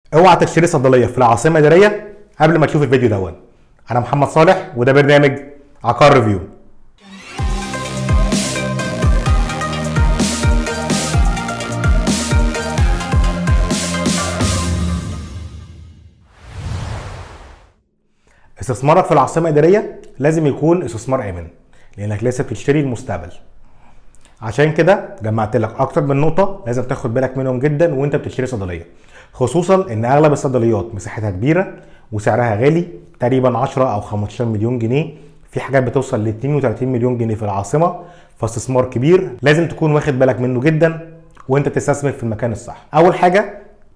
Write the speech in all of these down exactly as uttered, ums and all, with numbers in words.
اوعى تشتري صيدليه في العاصمه الاداريه قبل ما تشوف الفيديو دون. انا محمد صالح وده برنامج عقار ريفيو. استثمارك في العاصمه الاداريه لازم يكون استثمار امن، لانك لسه بتشتري المستقبل. عشان كده جمعت لك اكتر من نقطه لازم تاخد بالك منهم جدا وانت بتشتري صيدليه، خصوصا ان اغلب الصيدليات مساحتها كبيره وسعرها غالي، تقريبا عشرة او خمستاشر مليون جنيه، في حاجات بتوصل ل اتنين وتلاتين مليون جنيه في العاصمه. فاستثمار كبير لازم تكون واخد بالك منه جدا وانت تستثمر في المكان الصح. اول حاجه،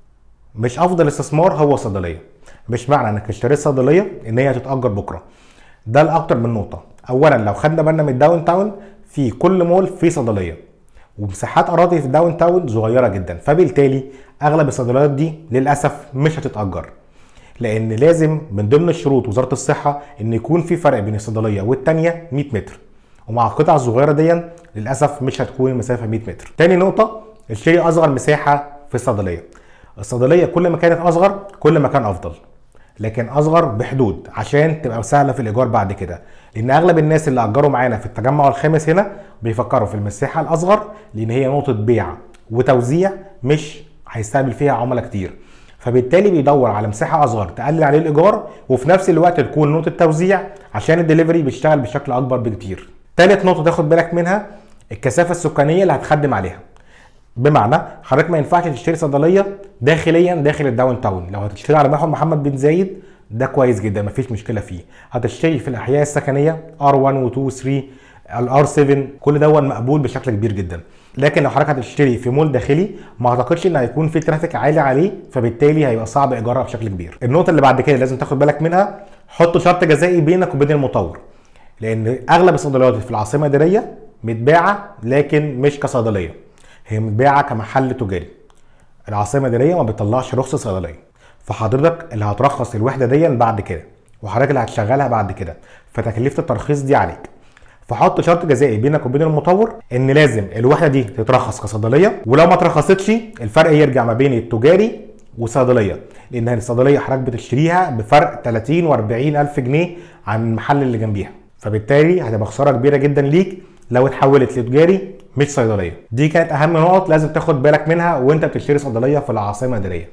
مش افضل استثمار هو صيدليه. مش معنى انك اشتريت صيدليه ان هي هتتاجر بكره. ده لاكتر من نقطه. اولا، لو خدنا بالنا من الداون تاون، في كل مول في صيدليه، ومساحات اراضي في الداون تاون صغيره جدا، فبالتالي اغلب الصيدليات دي للاسف مش هتتاجر، لان لازم من ضمن الشروط وزاره الصحه ان يكون في فرق بين الصيدليه والثانيه مية متر، ومع القطع الصغيره دي للاسف مش هتكون المسافه مية متر. تاني نقطه، اشتري اصغر مساحه في الصيدليه. الصيدليه كل ما كانت اصغر كل ما كان افضل، لكن اصغر بحدود عشان تبقى سهله في الايجار بعد كده، لان اغلب الناس اللي اجروا معانا في التجمع الخامس هنا بيفكروا في المساحه الاصغر، لان هي نقطه بيع وتوزيع مش هيستقبل فيها عملاء كتير، فبالتالي بيدور على مساحه اصغر تقلل عليه الايجار وفي نفس الوقت تكون نقطه توزيع عشان الدليفري بيشتغل بشكل اكبر بكتير. تالت نقطه تاخد بالك منها، الكثافه السكانيه اللي هتخدم عليها. بمعنى حضرتك ما ينفعش تشتري صيدليه داخليا داخل الداون تاون. لو هتشتري على محور محمد بن زايد ده كويس جدا مفيش مشكله فيه. هتشتري في الاحياء السكنيه ار واحد و اتنين و تلاتة، الار سبعة، كل ده مقبول بشكل كبير جدا. لكن لو حضرتك هتشتري في مول داخلي ما اعتقدش ان هيكون في ترافيك عالي عليه، فبالتالي هيبقى صعب ايجارها بشكل كبير. النقطه اللي بعد كده لازم تاخد بالك منها، حط شرط جزائي بينك وبين المطور، لان اغلب الصيدليات في العاصمه الاداريه متباعه لكن مش كصيدليه، هي متباعه كمحل تجاري. العاصمه الاداريه ما بتطلعش رخصه صيدليه، فحضرتك اللي هترخص الوحده دي بعد كده، وحضرتك اللي هتشغلها بعد كده، فتكلفه الترخيص دي عليك. فحط شرط جزائي بينك وبين المطور ان لازم الوحده دي تترخص كصيدليه، ولو ما اترخصتش الفرق يرجع ما بين التجاري وصيدليه، لان الصيدليه حضرتك بتشتريها بفرق تلاتين واربعين الف جنيه عن المحل اللي جنبيها، فبالتالي هتبقى خساره كبيره جدا ليك لو اتحولت لتجاري مش صيدليه. دي كانت اهم نقط لازم تاخد بالك منها وانت بتشتري صيدليه في العاصمه الاداريه.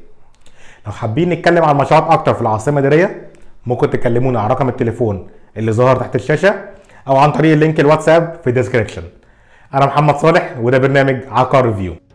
لو حابين نتكلم عن مشروعات اكتر في العاصمه الاداريه ممكن تكلمونا على رقم التليفون اللي ظهر تحت الشاشه او عن طريق اللينك الواتساب في الديسكريبشن. انا محمد صالح وده برنامج عقار ريفيو.